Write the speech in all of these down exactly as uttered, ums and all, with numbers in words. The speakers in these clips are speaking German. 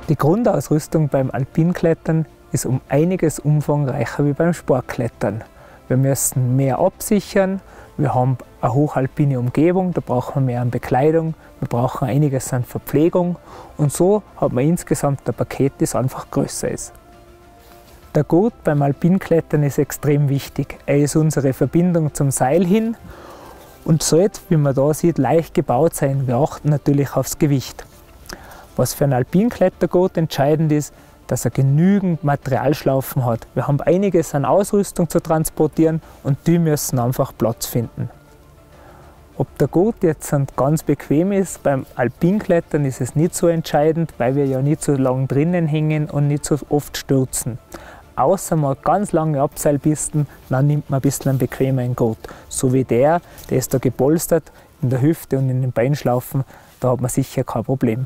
Die Grundausrüstung beim Alpinklettern ist um einiges umfangreicher wie beim Sportklettern. Wir müssen mehr absichern, wir haben eine hochalpine Umgebung, da brauchen wir mehr an Bekleidung, wir brauchen einiges an Verpflegung und so hat man insgesamt ein Paket, das einfach größer ist. Der Gurt beim Alpinklettern ist extrem wichtig. Er ist unsere Verbindung zum Seil hin und sollte, wie man da sieht, leicht gebaut sein. Wir achten natürlich aufs Gewicht. Was für einen Alpinklettergurt entscheidend ist, dass er genügend Materialschlaufen hat. Wir haben einiges an Ausrüstung zu transportieren und die müssen einfach Platz finden. Ob der Gurt jetzt ganz bequem ist, beim Alpinklettern ist es nicht so entscheidend, weil wir ja nicht so lange drinnen hängen und nicht so oft stürzen. Außer mal ganz lange Abseilpisten, dann nimmt man ein bisschen einen bequemeren Gurt. So wie der, der ist da gepolstert in der Hüfte und in den Beinschlaufen, da hat man sicher kein Problem.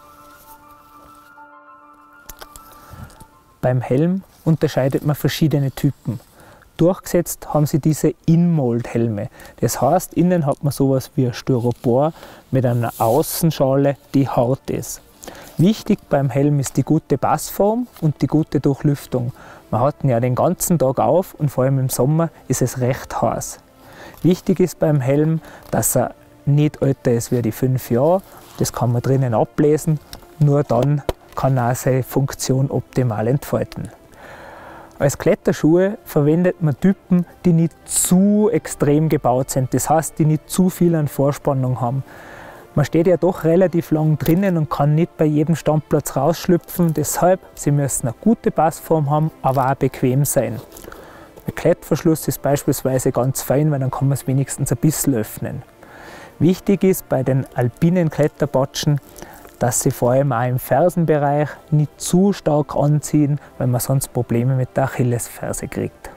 Beim Helm unterscheidet man verschiedene Typen. Durchgesetzt haben sie diese In-Mold-Helme. Das heißt, innen hat man sowas wie ein Styropor mit einer Außenschale, die hart ist. Wichtig beim Helm ist die gute Passform und die gute Durchlüftung. Wir hatten ja den ganzen Tag auf und vor allem im Sommer ist es recht heiß. Wichtig ist beim Helm, dass er nicht älter ist wie die fünf Jahre. Das kann man drinnen ablesen, nur dann kann er seine Funktion optimal entfalten. Als Kletterschuhe verwendet man Typen, die nicht zu extrem gebaut sind, das heißt, die nicht zu viel an Vorspannung haben. Man steht ja doch relativ lang drinnen und kann nicht bei jedem Standplatz rausschlüpfen, deshalb sie müssen eine gute Passform haben, aber auch bequem sein. Der Klettverschluss ist beispielsweise ganz fein, weil dann kann man es wenigstens ein bisschen öffnen. Wichtig ist bei den alpinen Kletterpatschen, dass sie vor allem auch im Fersenbereich nicht zu stark anziehen, weil man sonst Probleme mit der Achillesferse kriegt.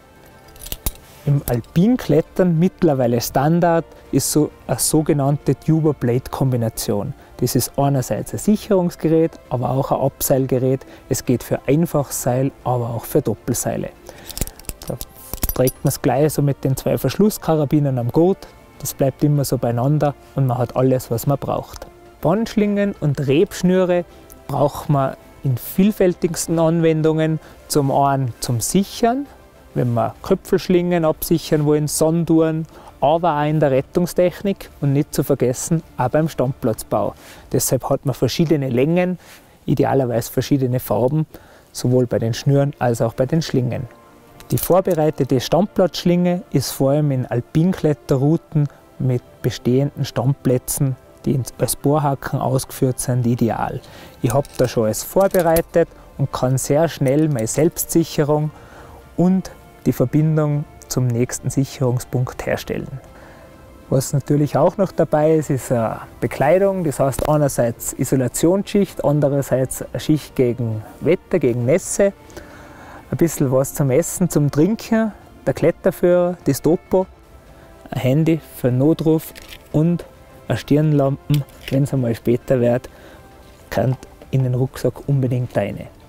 Im Alpinklettern mittlerweile Standard ist so eine sogenannte Tuber-Blade-Kombination. Das ist einerseits ein Sicherungsgerät, aber auch ein Abseilgerät. Es geht für Einfachseil, aber auch für Doppelseile. Da trägt man es gleich so mit den zwei Verschlusskarabinern am Gurt. Das bleibt immer so beieinander und man hat alles, was man braucht. Bandschlingen und Rebschnüre braucht man in vielfältigsten Anwendungen. Zum einen zum Sichern, wenn wir Köpfelschlingen absichern wollen, Sanduhren, aber auch in der Rettungstechnik und nicht zu vergessen, auch beim Standplatzbau. Deshalb hat man verschiedene Längen, idealerweise verschiedene Farben, sowohl bei den Schnüren als auch bei den Schlingen. Die vorbereitete Standplatzschlinge ist vor allem in Alpinkletterrouten mit bestehenden Standplätzen, die als Bohrhaken ausgeführt sind, ideal. Ich habe da schon alles vorbereitet und kann sehr schnell meine Selbstsicherung und die Verbindung zum nächsten Sicherungspunkt herstellen. Was natürlich auch noch dabei ist, ist eine Bekleidung. Das heißt einerseits Isolationsschicht, andererseits eine Schicht gegen Wetter, gegen Nässe. Ein bisschen was zum Essen, zum Trinken, der Kletterführer, das Topo, ein Handy für einen Notruf und eine Stirnlampe, wenn es einmal später wird, kann in den Rucksack unbedingt rein.